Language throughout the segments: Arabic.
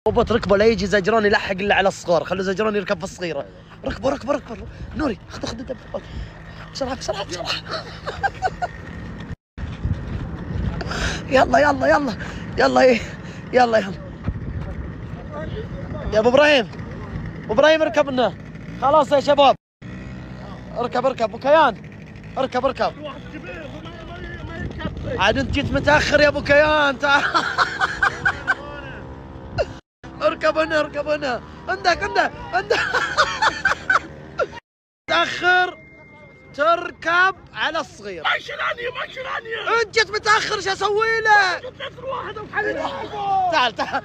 ضبط ركبه لا يجي زجران يلحق الا على الصغار، خلوا زجران يركب في الصغيره. ركبوا ركبوا ركبوا. نوري خذ الدب بسرعه بسرعه بسرعه. يلا يلا يلا يلا ايه يلا يلا يا ابو ابراهيم. ابو ابراهيم اركب لنا خلاص يا شباب. اركب اركب ابو كيان اركب اركب. عاد انت جيت متاخر يا ابو كيان. تعال اركب هنا اركب هنا. عندك تاخر تركب على الصغير. ما شراني انت جيت متاخر شو اسوي لك؟ تعال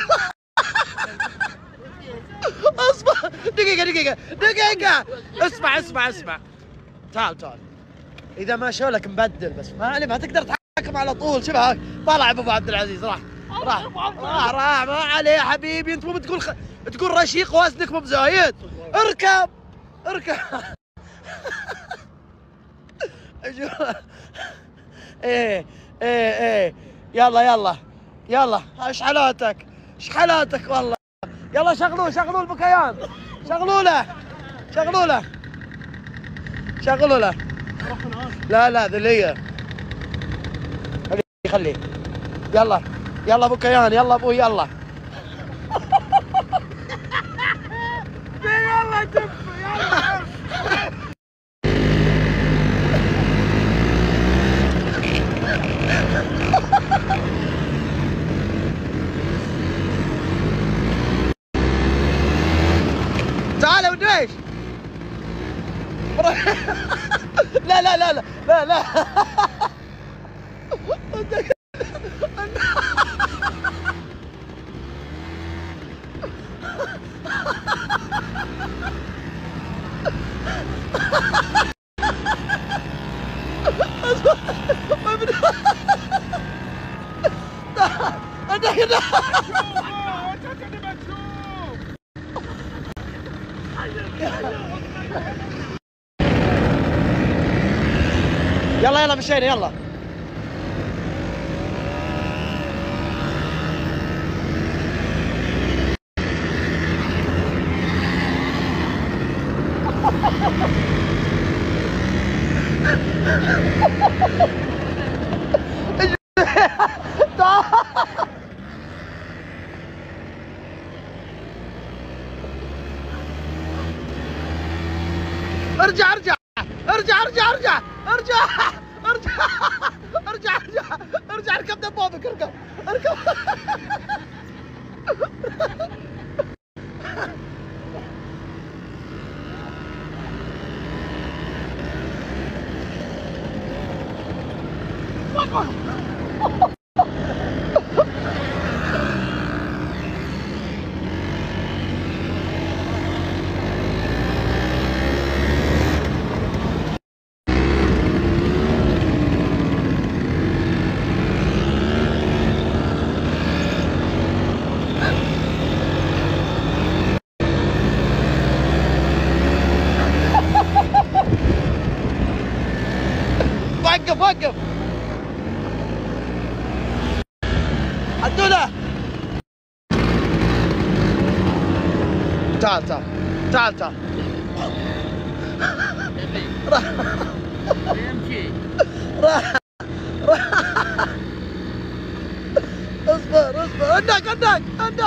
اصبر دقيقة اسمع تعال اذا ما شولك مبدل بس ما تقدر تحكم على طول. شبهك طلع ابو عبد العزيز راح ما عليه يا حبيبي. انت مو تقول رشيق وزنك مو بزايد. اركب ايه يلا شحالاتك والله. يلا شغلوا البكيان. شغلوا له لا ذليه خليه. يلا بكيان يلا ابوي يلا. يلا دب يلا. تعال يا وديش. لا يلا مشينا يلا. ارجع اركب دبابك اركب. وقف عدوله. تعال راح اصبر عندك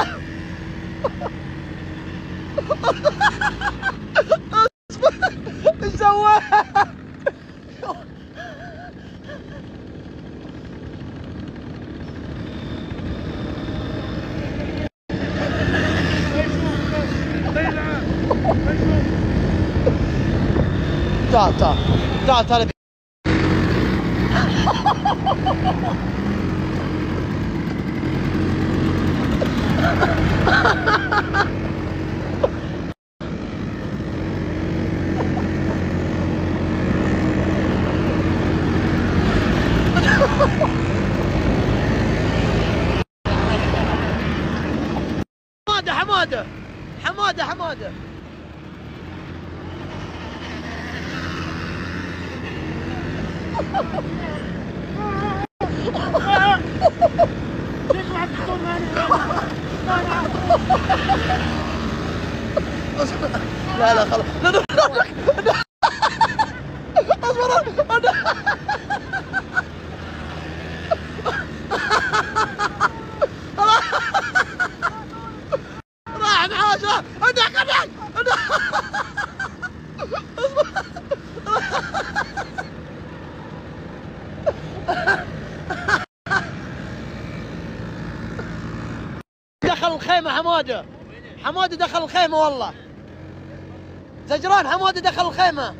اصبر ايش سوى؟ تعال حماده ليش ما عم تقول لا لا خلاص اصبر راح محاش ادق دخل الخيمة حمودة دخل الخيمة والله زجران حمودة دخل الخيمة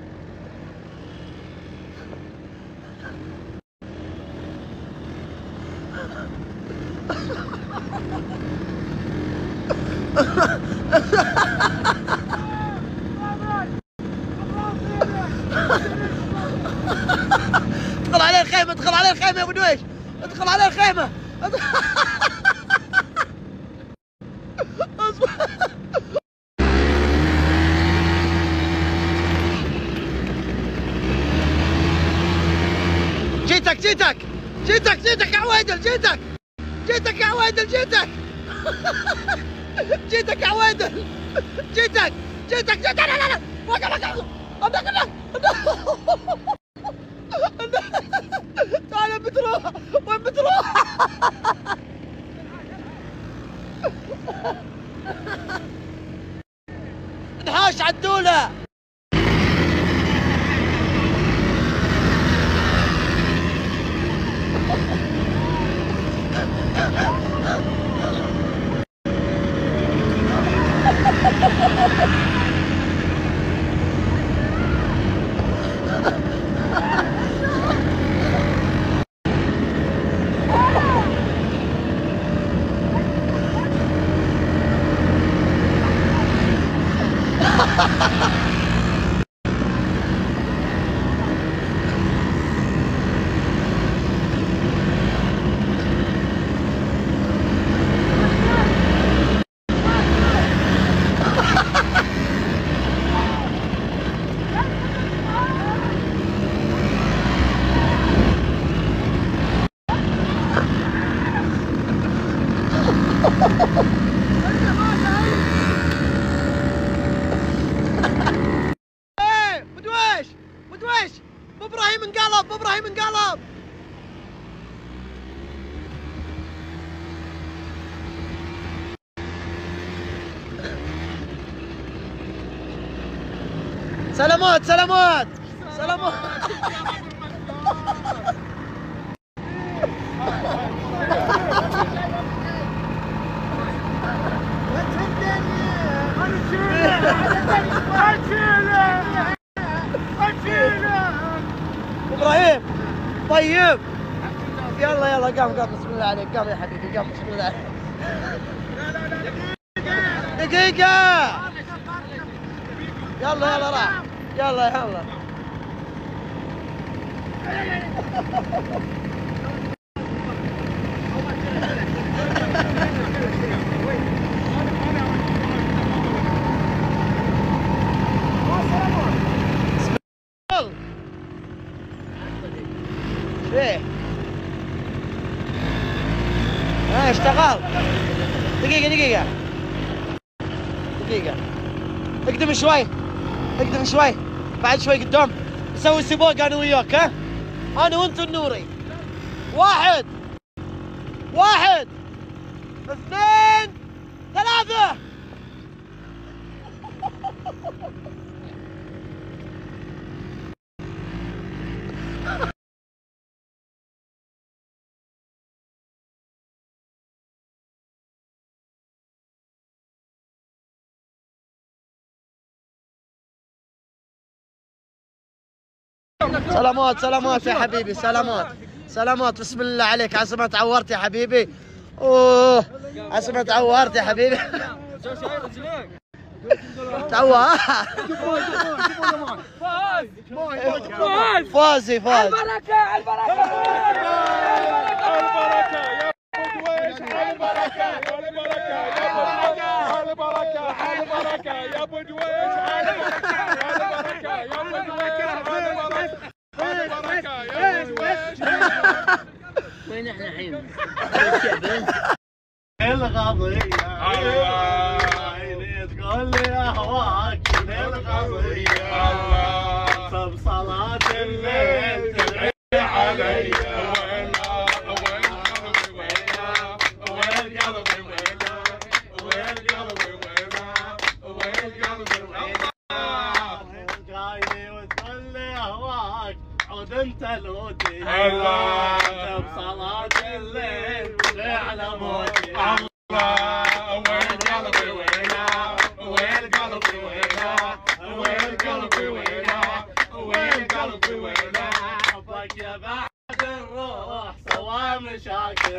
ادخل عليه الخيمة ادخل عليه الخيمة يا ابو دويش ادخل عليه الخيمة جيتك يا عويدل جيتك يا عويدل جيتك يا عويدل جيتك لا وقف تعال بتروح وين بتروح انحاش عدوله بدويش ابراهيم انقلب سلامات ابراهيم طيب يلا قام بسم الله عليك قام يا حبيبي قام بسم الله عليك دقيقة يلا راح يلا ايه اشتغل دقيقة اقدم شوي بعد شوي قدام نسوي سباق انا وياك ها انا وانت النوري 1 2 3 سلامات يا حبيبي سلامات بسم الله عليك عسى تعورت يا حبيبي اوه عسى تعورت يا حبيبي تعور فاز البركة يا ابو دويش وين احنا الحين؟ القضية عيني تقول لي اهواك تلوتي الله بصلاة الليل على موتي الله وين قلبي وينه وين قلبي وينه وين قلبي وينه وين قلبي وينه حبك يا بعد الروح سوى مشاكل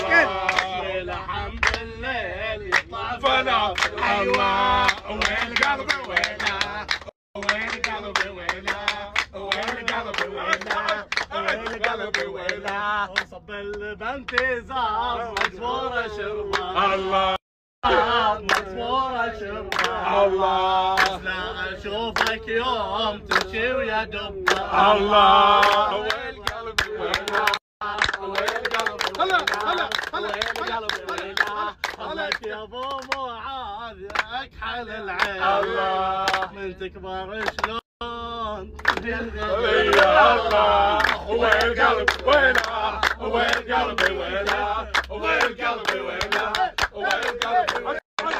الحمد الليل يطلع فلا الله وين قلبي وينه وين قلبي وينه وين قلبي وينه وين قلبي وينه وصب البنت زار مجبورة شربة الله مجبورة شربة الله لا اشوفك يوم تمشي ويا دبة الله وين قلبي وينه وين قلبي هلا هلا هلا حبك يا ابو معاذ يا اكحل العين الله من تكبر شلون يا الله وين قلبي وينه وين قلبي وينه وين قلبي وينه وين قلبي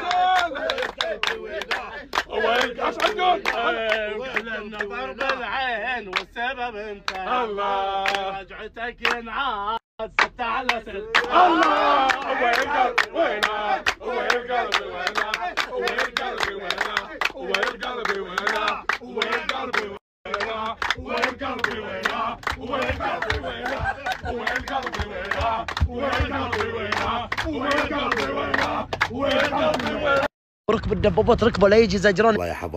وين قلبي النظر بالعين والسبب انت الله رجعتك ينعاد 6 على 6 الله وين قلبي وينه وين قلبي وينه وين قلبي وينه وين قلبي وينه وين قلبي وينه وين قلبي وينه وين قلبي وينه وين قلبي وينه وين قلبي وينه وين قلبي وينه وين قلبي وينه ركب الدبابات ركبه لا يجي زجران. الله يا حبا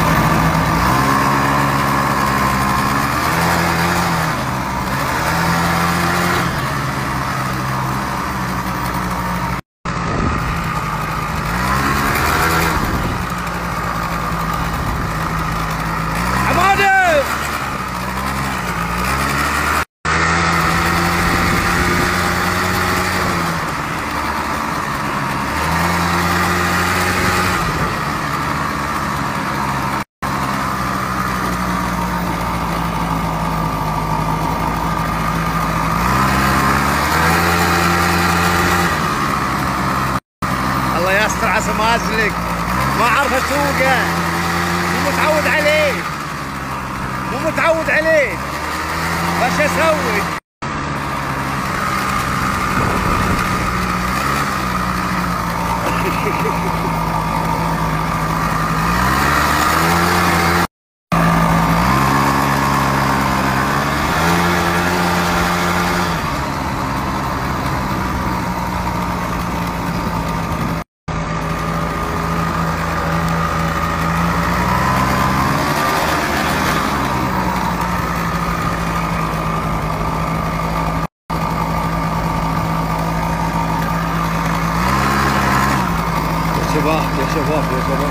عسى ما ازلق ما اعرف اسوقه مو متعود عليه مو متعود عليه وش اسوي؟ يا شباب يا شباب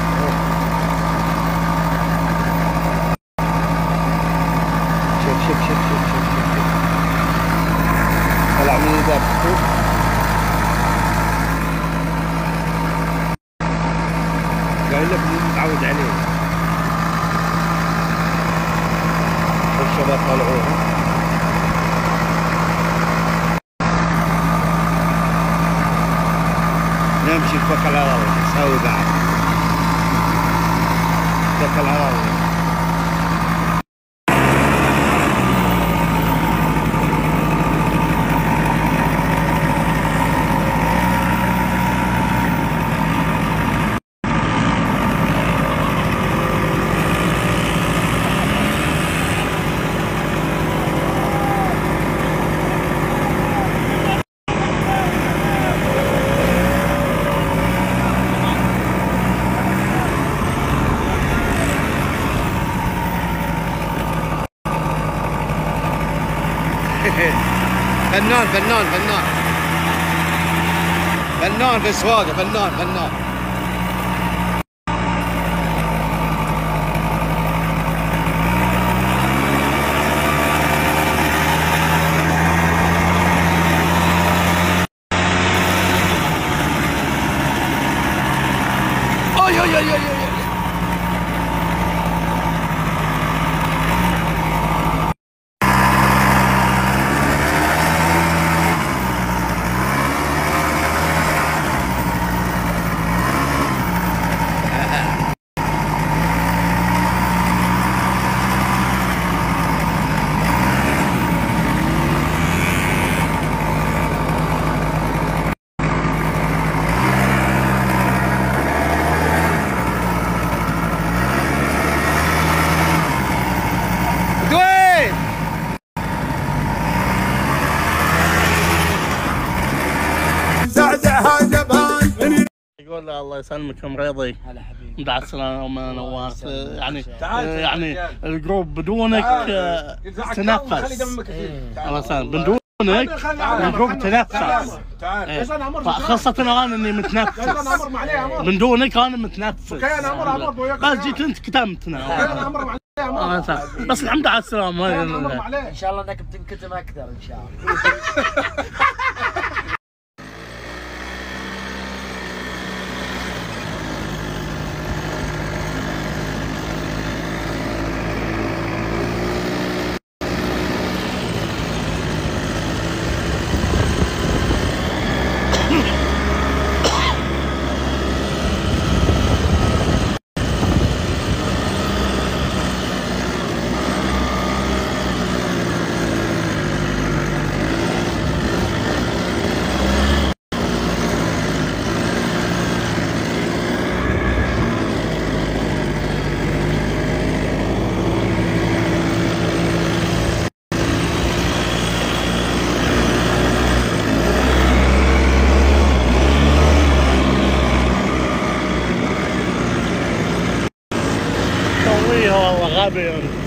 شوف شوف شوف شوف شوف شوف طلع من الباب شوف قايل لك مو متعود عليه. الشباب طلعوها نمشي توكل على الله نسوي بعد توكل على الله. فنان فنان فنان فنان في السواقة فنان فنان. اي اي اي اي الله يسلمك يا مريضي. هلا حبيبي. مع السلامة وما نورت يعني تعال يعني الجروب بدونك تنفس. الله يسلمك بدونك الجروب تنفس. خاصة انا اني متنفس. من دونك انا متنفس. بس جيت انت كتمتنا. بس الحمد لله على السلامة. ان شاء الله انك بتنكتم اكثر ان شاء الله. والله غبي.